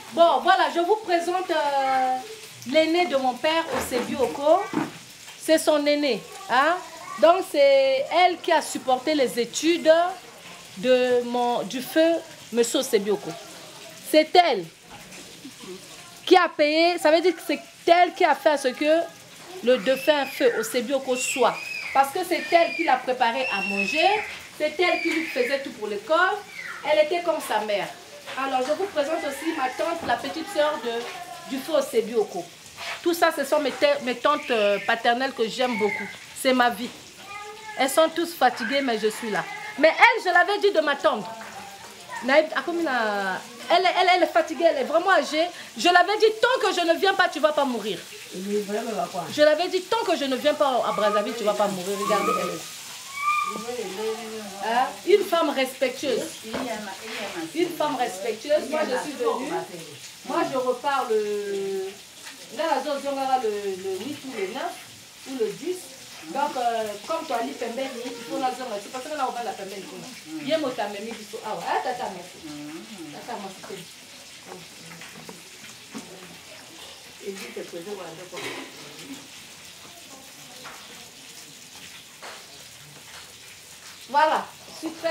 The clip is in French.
Bon, voilà, je vous présente l'aîné de mon père, Osebioko. C'est son aîné. Hein? Donc, c'est elle qui a supporté les études du feu M. Osebioko. C'est elle qui a payé, ça veut dire que c'est elle qui a fait ce que le défunt feu Osebioko soit. Parce que c'est elle qui l'a préparé à manger, c'est elle qui lui faisait tout pour l'école. Elle était comme sa mère. Alors, je vous présente aussi ma tante, la petite sœur du feu Osebioko. Tout ça, ce sont mes tantes paternelles que j'aime beaucoup. C'est ma vie. Elles sont tous fatiguées, mais je suis là. Mais elle, je l'avais dit de m'attendre. Elle est fatiguée, elle est vraiment âgée. Je l'avais dit, tant que je ne viens pas, tu ne vas pas mourir. Je l'avais dit, tant que je ne viens pas à Brazzaville, tu ne vas pas mourir. Regardez, elle est là. Hein? Une femme respectueuse. Une femme respectueuse. Moi, je suis venue. Moi, je repars le 8 ou le 9 ou le 10. Donc, comme tu as dit, il faut la zone. C'est parce que là, on va la pembeni. Bien, moi, tu as mis du ah ouais, tata, merci. Tata, merci. Voilà. Je suis très